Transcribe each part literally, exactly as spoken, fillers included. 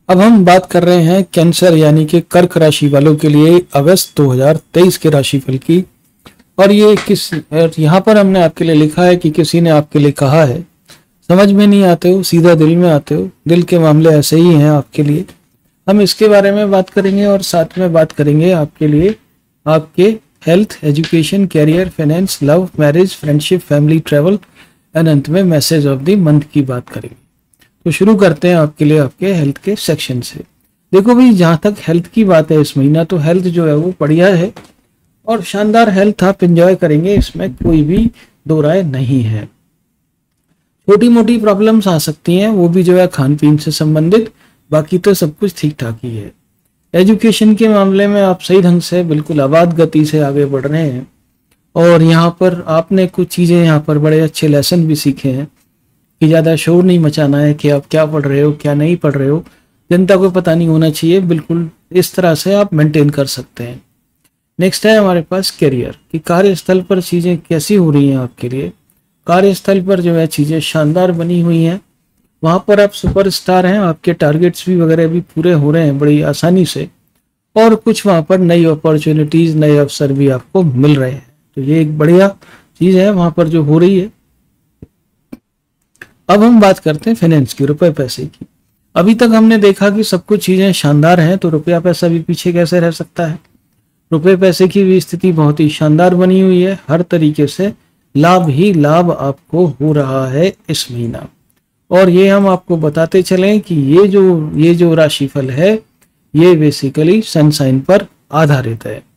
अब हम बात कर रहे हैं कैंसर यानी कि कर्क राशि वालों के लिए अगस्त दो हज़ार तेईस के राशिफल की। और ये किस यहाँ पर हमने आपके लिए लिखा है कि किसी ने आपके लिए कहा है, समझ में नहीं आते हो, सीधा दिल में आते हो, दिल के मामले ऐसे ही हैं आपके लिए। हम इसके बारे में बात करेंगे और साथ में बात करेंगे आपके लिए आपके health, education, career, finance, love, marriage, friendship, family, travel and अंत में मैसेज ऑफ द मंथ की बात करेंगे। तो शुरू करते हैं आपके लिए आपके हेल्थ के सेक्शन से। देखो भाई, जहां तक हेल्थ की बात है इस महीना, तो हेल्थ जो है वो बढ़िया है और शानदार हेल्थ आप एंजॉय करेंगे, इसमें कोई भी दो राय नहीं है। छोटी मोटी प्रॉब्लम्स आ सकती हैं, वो भी जो है खान पीन से संबंधित, बाकी तो सब कुछ ठीक ठाक ही है। एजुकेशन के मामले में आप सही ढंग से बिल्कुल आबाद गति से आगे बढ़ रहे हैं और यहाँ पर आपने कुछ चीज़ें यहाँ पर बड़े अच्छे लेसन भी सीखे हैं कि ज़्यादा शोर नहीं मचाना है कि आप क्या पढ़ रहे हो क्या नहीं पढ़ रहे हो, जनता को पता नहीं होना चाहिए, बिल्कुल इस तरह से आप मेंटेन कर सकते हैं। नेक्स्ट है हमारे पास करियर कि कार्यस्थल पर चीज़ें कैसी हो रही हैं आपके लिए। कार्यस्थल पर जो है चीज़ें शानदार बनी हुई हैं, वहाँ पर आप सुपरस्टार हैं, आपके टारगेट्स भी वगैरह भी पूरे हो रहे हैं बड़ी आसानी से और कुछ वहाँ पर नई अपॉर्चुनिटीज़, नए अवसर भी आपको मिल रहे हैं। तो ये एक बढ़िया चीज़ है वहाँ पर जो हो रही है। अब हम बात करते हैं फाइनेंस की, रुपए पैसे की। अभी तक हमने देखा कि सब कुछ चीज़ें शानदार हैं, तो रुपया पैसा भी पीछे कैसे रह सकता है। रुपए पैसे की भी स्थिति बहुत ही शानदार बनी हुई है, हर तरीके से लाभ ही लाभ आपको हो रहा है इस महीना। और ये हम आपको बताते चलें कि ये जो ये जो राशिफल है ये बेसिकली सनसाइन पर आधारित है।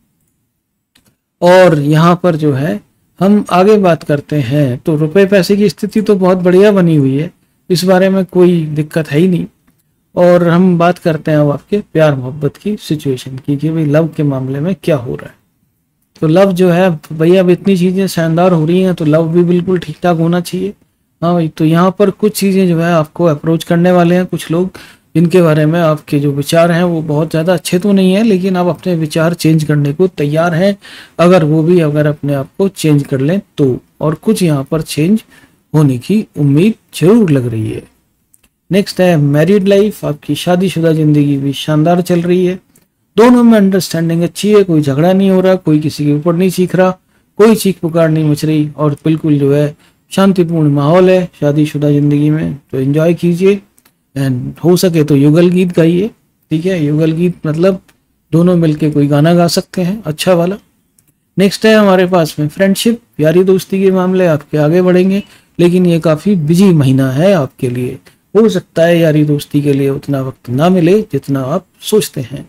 और यहाँ पर जो है हम आगे बात करते हैं, तो रुपए पैसे की स्थिति तो बहुत बढ़िया बनी हुई है, इस बारे में कोई दिक्कत है ही नहीं। और हम बात करते हैं अब आपके प्यार मोहब्बत की सिचुएशन की कि भाई लव के मामले में क्या हो रहा है। तो लव जो है भैया, अब इतनी चीज़ें शानदार हो रही हैं तो लव भी बिल्कुल ठीक ठाक होना चाहिए। हाँ भाई, तो यहाँ पर कुछ चीज़ें जो है आपको अप्रोच करने वाले हैं कुछ लोग, जिनके बारे में आपके जो विचार हैं वो बहुत ज़्यादा अच्छे तो नहीं है, लेकिन आप अपने विचार चेंज करने को तैयार हैं, अगर वो भी अगर अपने आप को चेंज कर लें तो। और कुछ यहाँ पर चेंज होने की उम्मीद जरूर लग रही है। नेक्स्ट है मैरिड लाइफ, आपकी शादीशुदा जिंदगी भी शानदार चल रही है, दोनों में अंडरस्टैंडिंग अच्छी है, कोई झगड़ा नहीं हो रहा, कोई किसी के ऊपर नहीं सीख रहा, कोई चीख पुकार नहीं मच रही और बिल्कुल जो है शांतिपूर्ण माहौल है शादीशुदा जिंदगी में। तो एंजॉय कीजिए एंड हो सके तो युगल गीत गाइए, ठीक है। युगल गीत मतलब दोनों मिलके कोई गाना गा सकते हैं अच्छा वाला। नेक्स्ट है हमारे पास में फ्रेंडशिप, यारी दोस्ती के मामले आपके आगे बढ़ेंगे, लेकिन ये काफ़ी बिजी महीना है आपके लिए। हो सकता है यारी दोस्ती के लिए उतना वक्त ना मिले जितना आप सोचते हैं।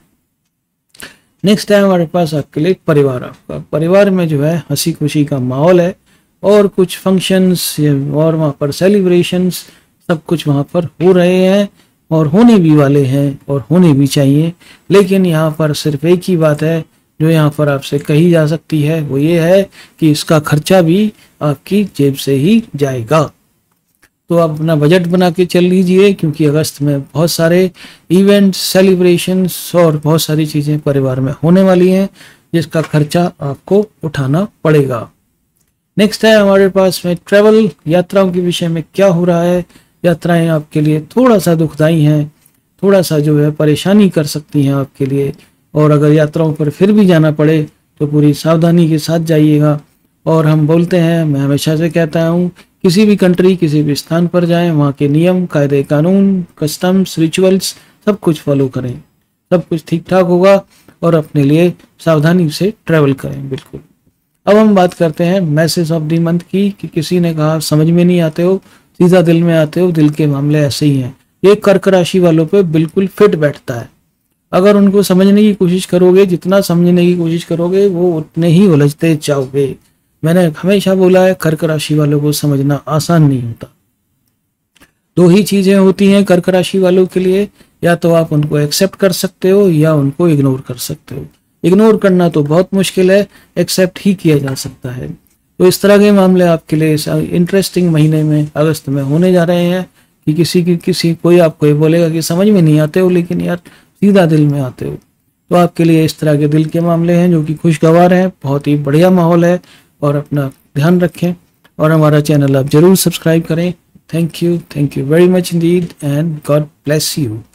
नेक्स्ट है हमारे पास आपके लिए परिवार, आपका परिवार में जो है हंसी खुशी का माहौल है और कुछ फंक्शंस और वहाँ पर सेलिब्रेशंस सब कुछ वहाँ पर हो रहे हैं और होने भी वाले हैं और होने भी चाहिए। लेकिन यहाँ पर सिर्फ एक ही बात है जो यहाँ पर आपसे कही जा सकती है, वो ये है कि इसका खर्चा भी आपकी जेब से ही जाएगा। तो आप अपना बजट बना के चल लीजिए, क्योंकि अगस्त में बहुत सारे इवेंट्स, सेलिब्रेशंस और बहुत सारी चीज़ें परिवार में होने वाली हैं जिसका खर्चा आपको उठाना पड़ेगा। नेक्स्ट है हमारे पास में ट्रैवल, यात्राओं के विषय में क्या हो रहा है। यात्राएं आपके लिए थोड़ा सा दुखदाई हैं, थोड़ा सा जो है परेशानी कर सकती हैं आपके लिए, और अगर यात्राओं पर फिर भी जाना पड़े तो पूरी सावधानी के साथ जाइएगा। और हम बोलते हैं, मैं हमेशा से कहता हूँ, किसी भी कंट्री किसी भी स्थान पर जाएं, वहाँ के नियम कायदे कानून, कस्टम्स, रिचुअल्स सब कुछ फॉलो करें, सब कुछ ठीक ठाक होगा और अपने लिए सावधानी से ट्रैवल करें बिल्कुल। अब हम बात करते हैं मैसेज ऑफ द मंथ की कि किसी ने कहा समझ में नहीं आते हो, सीधा दिल में आते हो, दिल के मामले ऐसे ही हैं। ये कर्क राशि वालों पे बिल्कुल फिट बैठता है। अगर उनको समझने की कोशिश करोगे, जितना समझने की कोशिश करोगे वो उतने ही उलझते जाओगे। मैंने हमेशा बोला है, कर्क राशि वालों को समझना आसान नहीं होता। दो ही चीजें होती हैं कर्क राशि वालों के लिए, या तो आप उनको एक्सेप्ट कर सकते हो या उनको इग्नोर कर सकते हो। इग्नोर करना तो बहुत मुश्किल है, एक्सेप्ट ही किया जा सकता है। तो इस तरह के मामले आपके लिए इस इंटरेस्टिंग महीने में अगस्त में होने जा रहे हैं कि किसी की किसी कोई आपको ये बोलेगा कि समझ में नहीं आते हो, लेकिन यार सीधा दिल में आते हो। तो आपके लिए इस तरह के दिल के मामले हैं जो कि खुशगवार हैं, बहुत ही बढ़िया माहौल है। और अपना ध्यान रखें और हमारा चैनल आप जरूर सब्सक्राइब करें। Thank you, thank you very much indeed and God bless you.